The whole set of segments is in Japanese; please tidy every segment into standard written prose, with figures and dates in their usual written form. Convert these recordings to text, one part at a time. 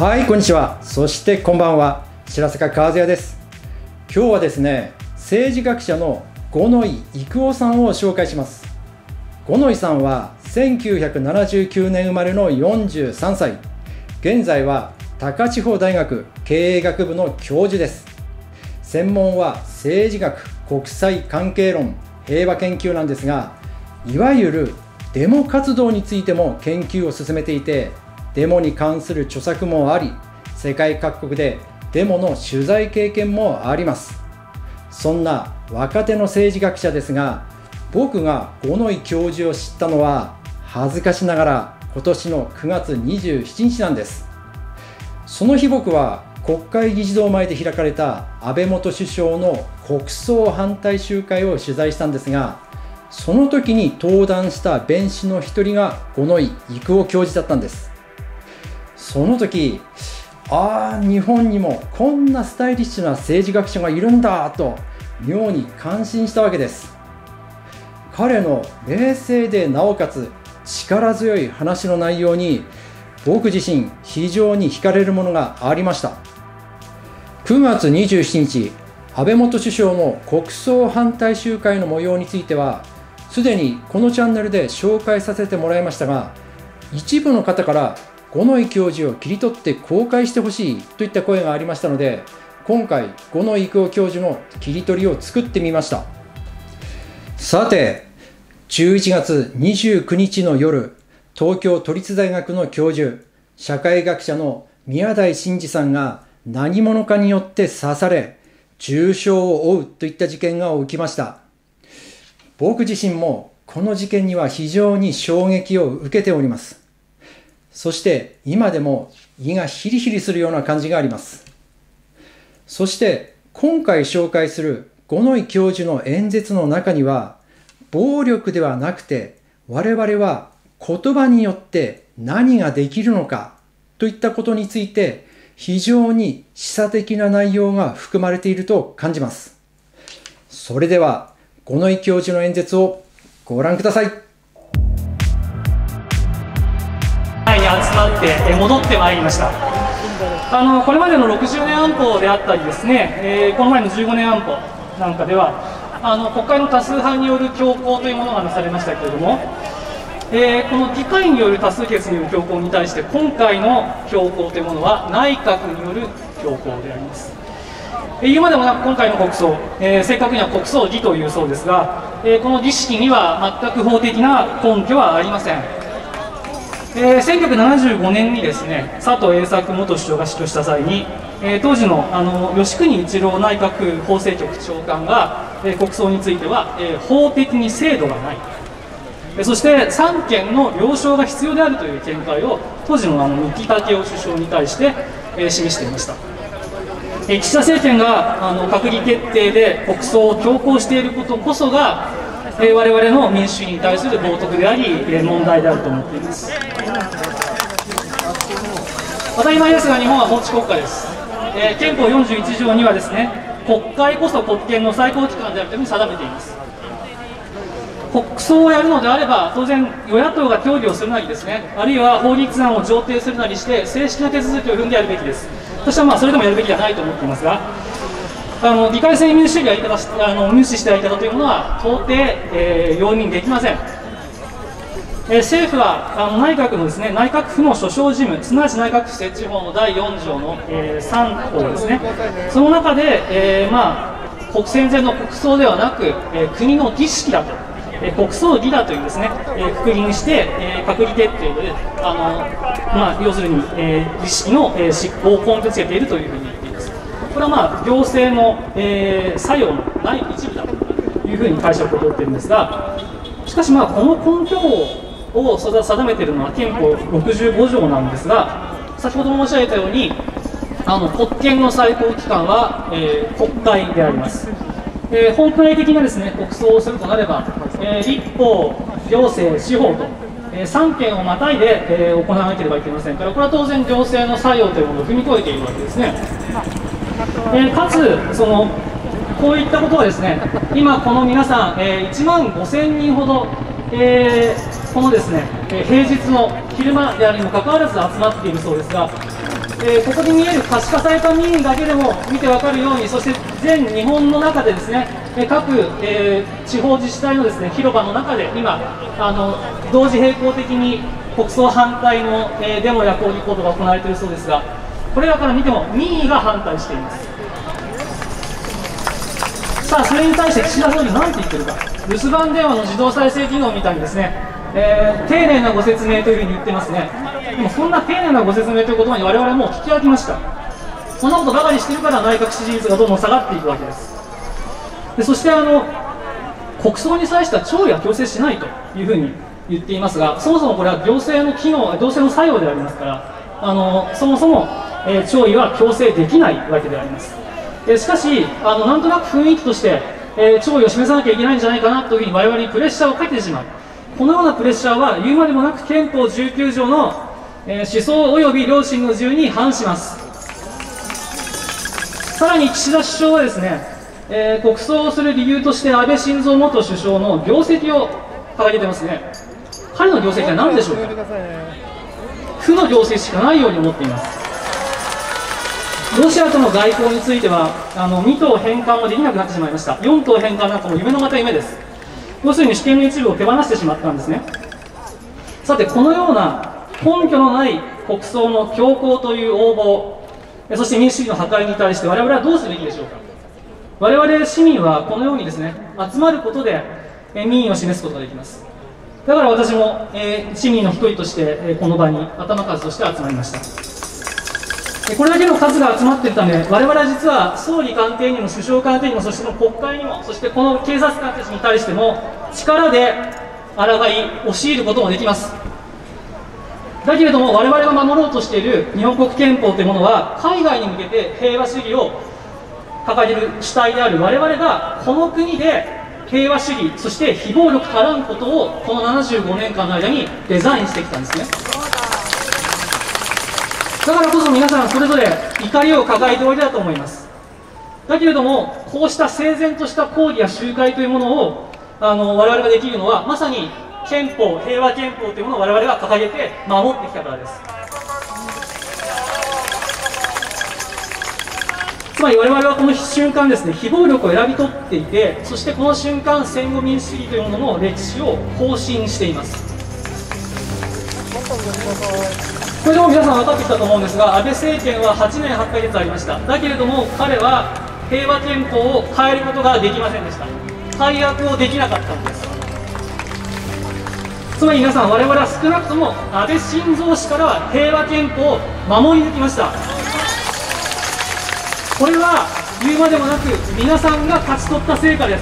はい、こんにちは。そしてこんばんは。白坂和也です。今日はですね、政治学者の五ノ井郁夫さんを紹介します。五ノ井さんは1979年生まれの43歳。現在は高千穂大学経営学部の教授です。専門は政治学、国際関係論、平和研究なんですが、いわゆるデモ活動についても研究を進めていて、デモに関する著作もあり、世界各国でデモの取材経験もあります。そんな若手の政治学者ですが、僕が五ノ井教授を知ったのは恥ずかしながら今年の9月27日なんです。その日僕は国会議事堂前で開かれた安倍元首相の国葬反対集会を取材したんですが、その時に登壇した弁士の一人が五ノ井郁夫教授だったんです。その時、日本にもこんなスタイリッシュな政治学者がいるんだと妙に感心したわけです。彼の冷静でなおかつ力強い話の内容に僕自身非常に惹かれるものがありました。9月27日、安倍元首相の国葬反対集会の模様についてはすでにこのチャンネルで紹介させてもらいましたが、一部の方から五ノ井教授を切り取って公開してほしいといった声がありましたので、今回五ノ井郁夫教授の切り取りを作ってみました。さて、11月29日の夜、東京都立大学の教授、社会学者の宮台真司さんが何者かによって刺され重傷を負うといった事件が起きました。僕自身もこの事件には非常に衝撃を受けております。そして今でも胃がヒリヒリするような感じがあります。そして今回紹介する五ノ井教授の演説の中には、暴力ではなくて我々は言葉によって何ができるのかといったことについて非常に示唆的な内容が含まれていると感じます。それでは五ノ井教授の演説をご覧ください。 に集まって戻ってまいりました。これまでの60年安保であったりですね、この前の15年安保なんかでは国会の多数派による強行というものがなされましたけれども、この議会による多数決による強行に対して今回の強行というものは内閣による強行であります。言うまでもなく今回の国葬、正確には国葬儀というそうですが、この儀式には全く法的な根拠はありません。1975年にですね、佐藤栄作元首相が死去した際に、当時の吉国一郎内閣法制局長官が、国葬については、法的に制度がない、そして三権の了承が必要であるという見解を当時の三木武夫首相に対して、示していました。岸田政権が閣議決定で国葬を強行していることこそが我々の民主主義に対する冒涜であり問題であると思っています。当たり前ですが日本は法治国家です。憲法41条にはですね、国会こそ国権の最高機関であるというふうに定めています。国葬をやるのであれば当然与野党が協議をするなりですね、あるいは法律案を上程するなりして正式な手続きを踏んでやるべきです。私はそれでもやるべきではないと思っていますが、議会制民主主義が無視したやり方というものは到底、容認できません。政府は内閣のですね、内閣府の所掌事務、すなわち内閣府設置法の第4条の、3項ですね、その中で、国戦前の国葬ではなく、国の儀式だと、国葬儀だというですね、くくりにして、閣議決定で、要するに、儀式の、執行を根拠つけているというふうに言っています。これは行政の、作用のない一部だというふうに解釈を取っているんですが、しかしこの根拠を定めているのは憲法65条なんですが、先ほど申し上げたように国権の最高機関は、国会であります。本来的なですね、国葬をするとなれば、立法、行政、司法と、3権をまたいで、行わなければいけませんから、これは当然行政の作用というものを踏み越えているわけですね。かつこういったことはですね、今この皆さん、1万5000人ほど、このですね、平日の昼間であるにもかかわらず集まっているそうですが、 ここに見える可視化された民意だけでも見て分かるように、そして全日本の中でですね、各、地方自治体のですね広場の中で今同時並行的に国葬反対の、デモや抗議行動が行われているそうですが、これらから見ても民意が反対しています。さあ、それに対して岸田総理何て言ってるか、留守番電話の自動再生機能みたいにですね、丁寧なご説明というふうに言ってますね。でもそんな丁寧なご説明という言葉に我々はもう聞き飽きました。そんなことばかりしてるから内閣支持率がどんどん下がっていくわけです。でそして国葬に際しては弔意は強制しないというふうに言っていますが、そもそもこれは行政の機能、行政の作用でありますから、そもそも、弔意は強制できないわけであります。しかしなんとなく雰囲気として、弔意を示さなきゃいけないんじゃないかなというふうに我々にプレッシャーをかけてしまう。このようなプレッシャーは言うまでもなく憲法19条の、思想及び良心の自由に反します。さらに岸田首相はですね、国葬をする理由として安倍晋三元首相の業績を掲げてますね。彼の業績は何でしょうか。負の業績しかないように思っています。ロシアとの外交については2島返還はできなくなってしまいました。4島返還なんかも夢のまた夢です。要するに主権の一部を手放してしまったんですね。さて、このような根拠のない国葬の強行という横暴、そして民主主義の破壊に対して我々はどうすべきでしょうか。我々市民はこのようにですね、集まることで民意を示すことができます。だから私も市民の一人としてこの場に頭数として集まりました。これだけの数が集まっているため、我々は実は総理官邸にも首相官邸にも、そしてこの国会にも、そしてこの警察官たちに対しても力で抗い押し入ることもできます。だけれども我々が守ろうとしている日本国憲法というものは、海外に向けて平和主義を掲げる主体である我々がこの国で平和主義、そして非暴力足らんことをこの75年間の間にデザインしてきたんですね。だからこそ皆さんそれぞれ怒りを抱えておいでだと思います。だけれどもこうした整然とした抗議や集会というものを我々ができるのは、まさに憲法、平和憲法というものを我々が掲げて守ってきたからです。つまり我々はこの瞬間ですね、非暴力を選び取っていて、そしてこの瞬間戦後民主主義というものの歴史を更新しています。これでも皆さん分かってきたと思うんですが、安倍政権は8年8ヶ月ありました。だけれども彼は平和憲法を変えることができませんでした。改悪をできなかったんです。つまり皆さん、我々は少なくとも安倍晋三氏からは平和憲法を守り抜きました。これは言うまでもなく皆さんが勝ち取った成果です。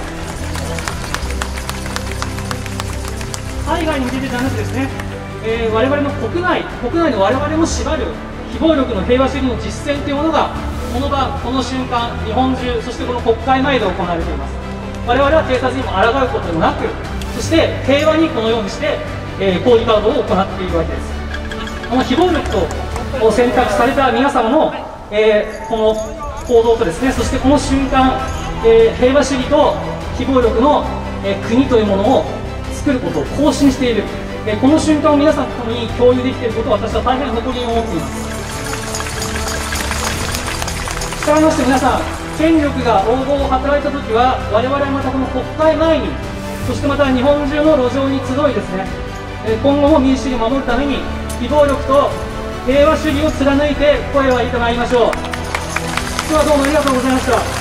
海外に向けてじゃなくですね、我々の国内の我々も縛る非暴力の平和主義の実践というものがこの場、この瞬間、日本中、そしてこの国会前で行われています。我々は警察にも抗うこともなく、そして平和にこのようにして、抗議活動を行っているわけです。この非暴力と選択された皆様の、この行動とですね、そしてこの瞬間、平和主義と非暴力の、国というものを作ることを更新している、この瞬間を皆さんと共に共有できていることを私は大変誇りに思っています。したがいまして皆さん、権力が横暴を働いたときは我々はまたこの国会前に、そしてまた日本中の路上に集いですね、今後も民主主義を守るために非暴力と平和主義を貫いて声を上げてまいりましょう。今日はどうもありがとうございました。